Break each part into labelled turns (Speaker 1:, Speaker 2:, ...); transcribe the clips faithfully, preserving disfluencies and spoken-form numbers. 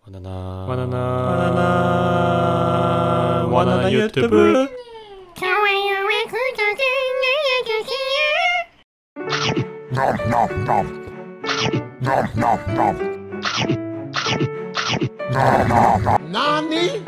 Speaker 1: 바나나
Speaker 2: 바나나
Speaker 1: 바나나
Speaker 2: 바나나 유튜브
Speaker 3: 좋아요와 구독을 눌러주세요.
Speaker 2: 나니?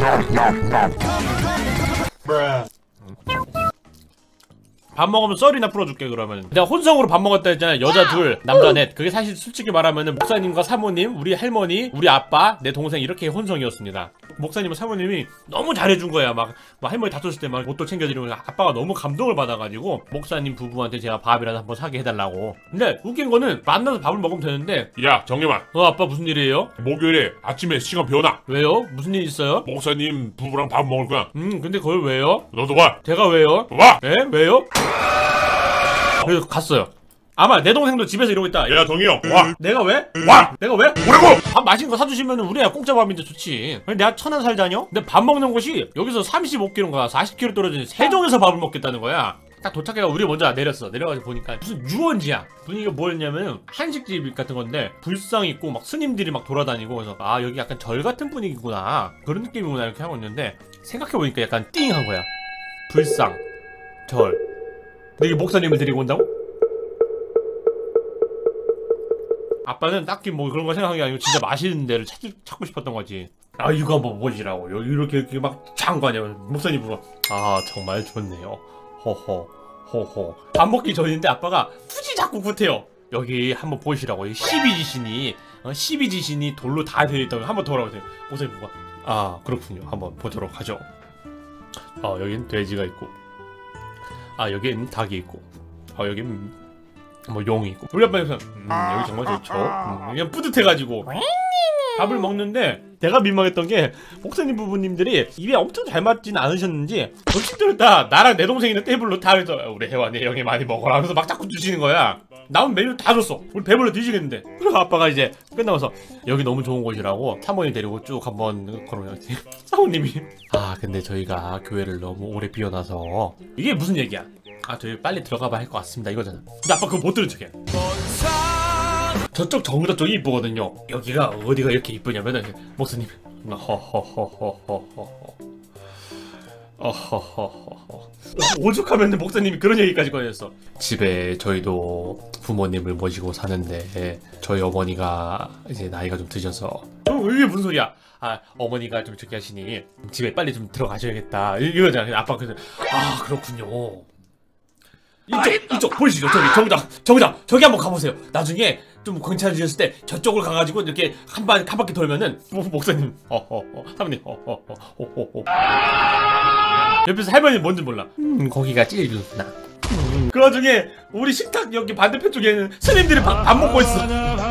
Speaker 2: 밥 먹으면 썰이나 풀어줄게. 그러면 내가 혼성으로 밥 먹었다 했잖아. 여자 둘 남자 넷. 그게 사실 솔직히 말하면은 목사님과 사모님, 우리 할머니, 우리 아빠, 내 동생 이렇게 혼성이었습니다. 목사님은 사모님이 너무 잘해준 거야. 막, 막 할머니 다쳤을 때 막 옷도 챙겨드리고 아빠가 너무 감동을 받아가지고 목사님 부부한테 제가 밥이라도 한번 사게 해달라고. 근데 웃긴 거는 만나서 밥을 먹으면 되는데,
Speaker 4: 야 정림아,
Speaker 2: 어 아빠 무슨 일이에요?
Speaker 4: 목요일에 아침에 시간 비워놔.
Speaker 2: 왜요? 무슨 일 있어요?
Speaker 4: 목사님 부부랑 밥 먹을 거야.
Speaker 2: 음 근데 그걸 왜요?
Speaker 4: 너도 와.
Speaker 2: 제가 왜요?
Speaker 4: 와.
Speaker 2: 예? 왜요? 그래서 갔어요. 아마 내 동생도 집에서 이러고 있다.
Speaker 4: 야 정이 형 와.
Speaker 2: 내가 왜?
Speaker 4: 와.
Speaker 2: 내가 왜?
Speaker 4: 뭐라고?
Speaker 2: 밥 맛있는 거 사주시면 우리야 공짜 밥인데 좋지. 아니, 내가 천안 살자녀? 근데 밥 먹는 곳이 여기서 삼십오 킬로미터인가 사십 킬로미터 떨어진 세종에서 밥을 먹겠다는 거야. 딱 도착해가 우리 먼저 내렸어. 내려가서 보니까 무슨 유원지야. 분위기가 뭐였냐면 한식집 같은 건데 불상 있고 막 스님들이 막 돌아다니고. 그래서 아 여기 약간 절 같은 분위기구나, 그런 느낌이구나 이렇게 하고 있는데, 생각해보니까 약간 띵한 거야. 불상, 절. 근데 이게 목사님을 데리고 온다고? 아빠는 딱히 뭐 그런 거 생각한 게 아니고 진짜 맛있는 데를 찾, 찾고 싶었던 거지. 아 이거 한번 보시라고. 여기 이렇게 이렇게 막 장거 아니야. 목사님 부가 아 정말 좋네요. 허허 허허. 밥 먹기 전인데 아빠가 굳이 자꾸 구태요. 여기 한번 보시라고. 이 십이지신이 어, 십이지신이 돌로 다 되어있다고. 한번 더 오라고. 목사님 부가 아 그렇군요. 한번 보도록 하죠. 어 여긴 돼지가 있고, 아 여긴 닭이 있고, 아 여긴 뭐 용이 있고. 우리 아빠는 음, 여기 정말 좋죠. 음, 그냥 뿌듯해가지고 밥을 먹는데, 내가 민망했던 게 목사님 부부님들이 입에 엄청 잘 맞진 않으셨는지 음식들을 다 나랑 내 동생 있는 테이블로 다 해서 우리 혜완이 형이 많이 먹어라 하면서 막 자꾸 주시는 거야. 나온 메뉴 다 줬어. 우리 배불러 뒤지겠는데. 그래서 아빠가 이제 끝나고서 여기 너무 좋은 곳이라고 사모님 데리고 쭉 한번 걸어오셨지. 사모님이 아 근데 저희가 교회를 너무 오래 비워놔서 이게 무슨 얘기야. 아 저희 빨리 들어가봐야 할 것 같습니다 이거잖아. 근데 아빠 그거 못 들은 척해. 저쪽 정자 쪽이 이쁘거든요. 여기가 어디가 이렇게 이쁘냐면은 목사님 허허허허허허 어허허허허 오죽하면 목사님이 그런 얘기까지 꺼냈어. 집에 저희도 부모님을 모시고 사는데 저희 어머니가 이제 나이가 좀 드셔서. 어 이게 무슨 소리야. 아 어머니가 좀 저기 하시니 집에 빨리 좀 들어가셔야겠다 이거잖아. 아빠 그래서 아 그렇군요. 이쪽 이쪽 보이시죠? 저기 정자 정자 저기 한번 가보세요. 나중에 좀 괜찮으셨을 때 저쪽을 가가지고 이렇게 한 바 한 바퀴 돌면은 목, 목사님 어허허 사모님 어허허허허 옆에서 할머니 뭔지 몰라. 음 거기가 제일 좋구나. 음. 그 와중에 우리 식탁 여기 반대편 쪽에는 스님들이 밥, 밥 먹고 있어.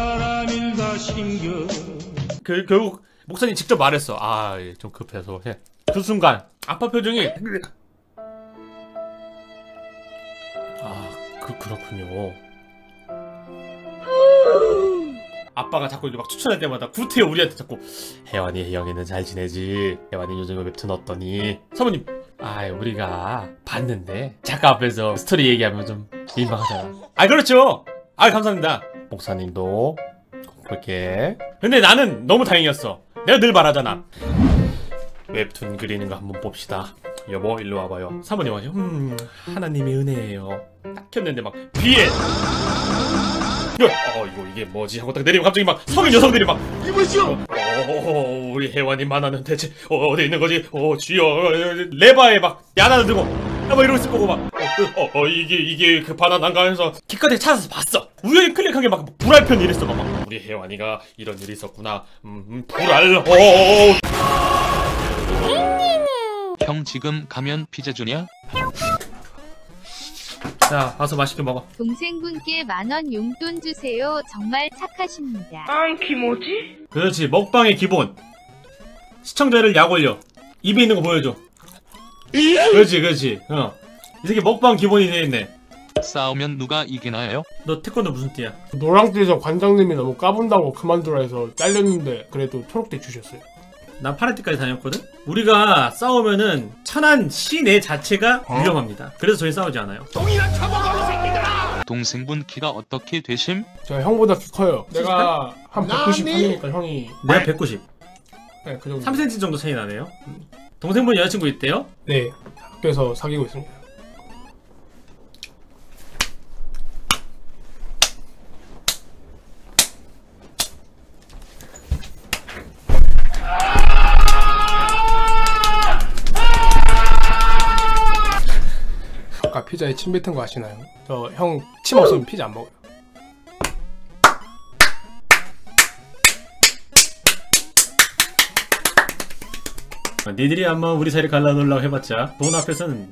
Speaker 2: 그 결국 목사님 직접 말했어. 아 좀 급해서. 그 순간 아빠 표정이 아 그 그렇군요. 아빠가 자꾸 이렇게 막 추천할 때마다 구태여 우리한테 자꾸 혜완이 혜영이는 잘 지내지? 혜완이 요즘에 웹툰 어떠니? 사모님 아 우리가 봤는데 작가 앞에서 스토리 얘기하면 좀 민망하잖아. 아 그렇죠. 아 감사합니다. 목사님도 볼게. 근데 나는 너무 다행이었어. 내가 늘 말하잖아. 웹툰 그리는 거 한번 봅시다. 여보 일로 와봐요. 사모님 하죠. 음 하나님의 은혜예요. 딱 켰는데 막 비에 어 이거 이게 뭐지 하고 딱 내리면 갑자기 막 성인 여성들이 막 이보시오. 어, 어, 우리 혜완이 만화는 대체 어, 어디 있는 거지? 어 주여. 레바에 막 야단을 들고 막 이러고 있을 거고 막 어, 어 이게 이게 그 바나나인가 해서 기껏해 찾아서 봤어. 우연히 클릭한 게 막 불알편 이랬어. 막, 막 우리 혜완이가 이런 일이 있었구나. 음, 음 불알. 어.
Speaker 5: 형 지금 가면 피자 주냐?
Speaker 2: 자 와서 맛있게 먹어.
Speaker 6: 동생분께 만원 용돈 주세요. 정말 착하십니다.
Speaker 3: 아, 기모지?
Speaker 2: 그렇지. 먹방의 기본. 시청자를 약 올려. 입에 있는 거 보여줘. 그렇지 그렇지. 어. 이 새끼 먹방 기본이 돼있네.
Speaker 5: 싸우면 누가 이기나요?
Speaker 2: 너 태권도 무슨 띠야?
Speaker 7: 노랑띠에서 관장님이 너무 까분다고 그만두라 해서 잘렸는데 그래도 초록띠 주셨어요.
Speaker 2: 난 파란띠까지 다녔거든? 우리가 싸우면은 천안 시내 자체가 위험합니다. 그래서 저희 싸우지 않아요.
Speaker 5: 동생분 키가 어떻게 되심?
Speaker 7: 제가 형보다 키 커요. 내가 한 백구십팔이니까 형이
Speaker 2: 내가 백구십.
Speaker 7: 네, 그 정도.
Speaker 2: 삼 센티미터 정도 차이 나네요. 동생분 여자친구 있대요?
Speaker 7: 네, 학교에서 사귀고 있습니다. 아까 피자에 침 뱉은 거 아시나요? 저 형 침 없으면 피자 안 먹어요.
Speaker 2: 니들이 한번 우리 사이를 갈라놓으려고 해봤자 돈 앞에서는.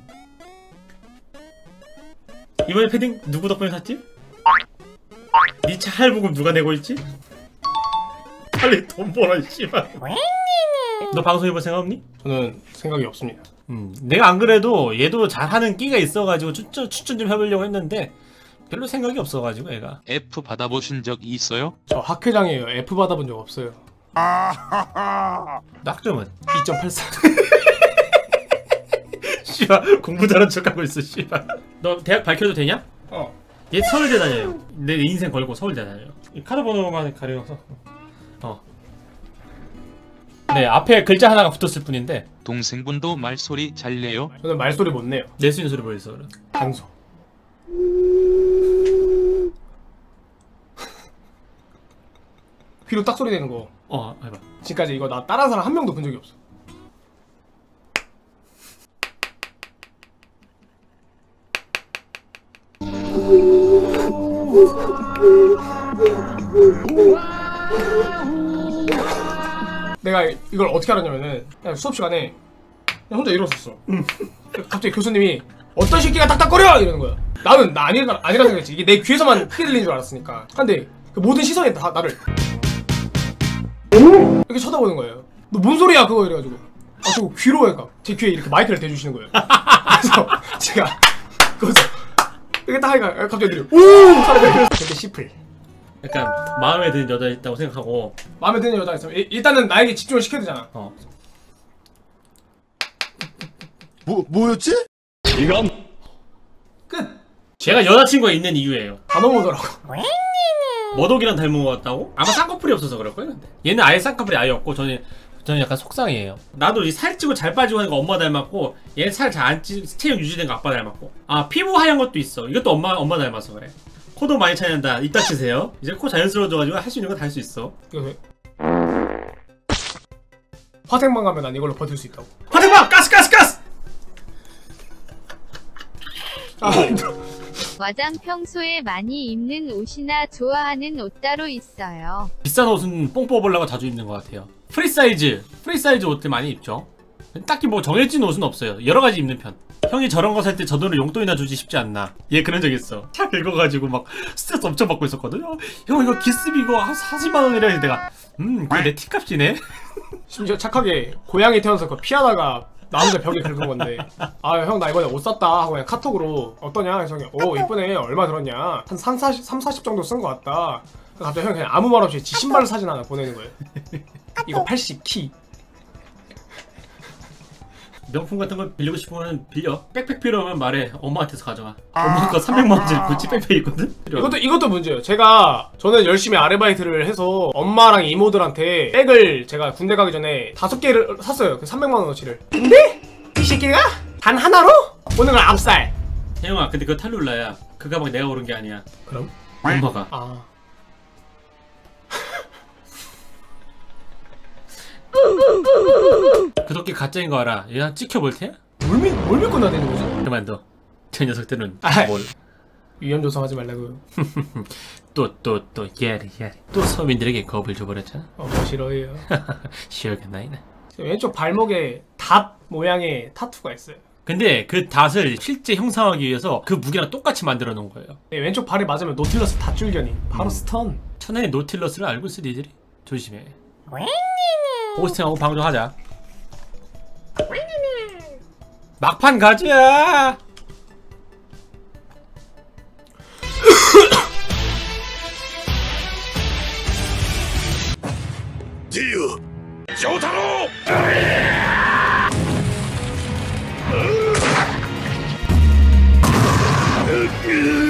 Speaker 2: 이번에 패딩 누구 덕분에 샀지? 니 차 할부금 누가 내고 있지? 빨리 돈 벌어 씨발. 너 방송 해볼 생각 없니?
Speaker 7: 저는 생각이 없습니다.
Speaker 2: 음, 내가 안 그래도 얘도 잘하는 끼가 있어가지고 추천, 추천 좀 해보려고 했는데 별로 생각이 없어가지고 얘가.
Speaker 5: F 받아보신 적 있어요?
Speaker 7: 저 학회장이에요. F 받아본 적 없어요.
Speaker 2: 낙점은?
Speaker 7: 이 점 팔사.
Speaker 2: 씨발 공부 잘한 척하고 있어 씨발. 너 대학 밝혀도 되냐?
Speaker 7: 어.
Speaker 2: 얘 서울대 다녀요. 내 인생 걸고 서울대 다녀요. 이 카드 번호만 가려서. 어. 네, 앞에 글자 하나가 붙었을 뿐인데
Speaker 5: 동생분도 말소리 잘 내요?
Speaker 7: 저는 말소리 못 내요.
Speaker 2: 낼 수 있는 소리 보여서 그래.
Speaker 7: 단소. 귀로 딱 소리 내는 거.
Speaker 2: 어, 해봐.
Speaker 7: 지금까지 이거 나 따라한 사람 한 명도 본 적이 없어. 내가 이걸 어떻게 알았냐면은 그냥 수업 시간에 그냥 혼자 일어섰어. 갑자기 교수님이 어떤 새끼가 딱딱거려! 이러는 거야. 나는 나 아니라 아니라 생각했지. 이게 내 귀에서만 크게 들리는 줄 알았으니까. 근데 그 모든 시선이 다 나를 이렇게 쳐다보는 거예요. 너 뭔 소리야 그거 이래가지고. 아 저거 귀로 그러니까 제 귀에 이렇게 마이크를 대주시는 거예요. 그래서 제가 거기서 이렇게 딱 하니까 갑자기 들려. 오! 사람들 되게 시플.
Speaker 2: 약간 마음에 드는 여자 있다고 생각하고
Speaker 7: 마음에 드는 여자가 있으면 일- 일단은 나에게 집중을 시켜야 되잖아.
Speaker 2: 어.
Speaker 1: 뭐, 뭐였지?
Speaker 7: 끝!
Speaker 2: 제가 여자친구가 있는 이유예요.
Speaker 7: 다 넘어오더라고.
Speaker 2: 머독이랑 닮은 것 같다고? 아마 쌍꺼풀이 없어서 그럴 거예요. 근데 얘는 아예 쌍꺼풀이 아예 없고 저는 저는 약간 속상해요. 나도 이 살찌고 잘 빠지고 하는 거 엄마 닮았고 얘는 살 잘 안 찌 체형 유지된 거 아빠 닮았고. 아 피부 하얀 것도 있어. 이것도 엄마 엄마 닮아서 그래. 코도 많이 차이난다. 이따 치세요. 이제 코 자연스러워져가지고 할 수 있는 거 다 할 수 있어.
Speaker 7: 이거 왜? 화생방 가면 난 이걸로 버틸 수 있다고.
Speaker 2: 화생방 가스 가스 가스.
Speaker 7: 아,
Speaker 6: 와장 평소에 많이 입는 옷이나 좋아하는 옷 따로 있어요.
Speaker 2: 비싼 옷은 뽕 뽑으려고 자주 입는 것 같아요. 프리 사이즈 프리 사이즈 옷들 많이 입죠. 딱히 뭐 정해진 옷은 없어요. 여러 가지 입는 편. 형이 저런 거 살 때 저 돈을 용돈이나 주지 싶지 않나. 얘 그런 적 있어. 차 긁어가지고 막 스트레스 엄청 받고 있었거든. 어, 형 이거 기습 이거 한 사십만 원이라 해서 내가 음 그게 내 티값이네.
Speaker 7: 심지어 착하게 고양이 태어나서 그 피하다가 나 혼자 벽에 긁은 건데 아 형 나 이번에 옷 샀다 하고 그냥 카톡으로 어떠냐 해서 그냥 오 이쁘네 얼마 들었냐 한 삼, 사십, 삼, 사십 정도 쓴 거 같다. 갑자기 형 그냥 아무 말 없이 지 신발 사진 하나 보내는 거예요. 이거 팔십 키.
Speaker 2: 명품 같은 거 빌리고 싶으면 빌려. 백팩 필요하면 말해. 엄마한테서 가져가. 엄마 거 삼백만 원짜리 구찌 백팩 있거든?
Speaker 7: 이것도 이것도 문제예요. 제가 저는 열심히 아르바이트를 해서 엄마랑 이모들한테 백을 제가 군대 가기 전에 다섯 개를 샀어요. 그 삼백만 원어치를. 근데 이 새끼가 단 하나로 오는 걸 아홉 살.
Speaker 2: 혜영아 근데 그거 탈룰라야. 그 가방 내가 고른 게 아니야.
Speaker 7: 그럼?
Speaker 2: 엄마가.
Speaker 7: 아.
Speaker 2: 그렇게 가짜인 거 알아. 얘 찍혀볼 테야?
Speaker 7: 뭘, 믿, 뭘 믿고 나대는 거지?
Speaker 2: 그만둬. 저 녀석들은
Speaker 7: 아.
Speaker 2: 뭘.
Speaker 7: 위험 조성하지 말라고요.
Speaker 2: 또 또 또 야리 야리. 또 서민들에게 겁을 줘버렸잖아.
Speaker 7: 어, 뭐 싫어해요.
Speaker 2: 시원하나이나.
Speaker 7: 왼쪽 발목에 닷 모양의 타투가 있어요.
Speaker 2: 근데 그 닷을 실제 형상하기 위해서 그 무게랑 똑같이 만들어 놓은 거예요.
Speaker 7: 네, 왼쪽 발에 맞으면 노틸러스 닷줄견이 바로
Speaker 2: 음.
Speaker 7: 스턴.
Speaker 2: 천하의 노틸러스를 알고 있어 니들이. 조심해. 호스팅하고 방송하자. 막판 가자.
Speaker 1: 지유!
Speaker 4: 조타로!
Speaker 1: 으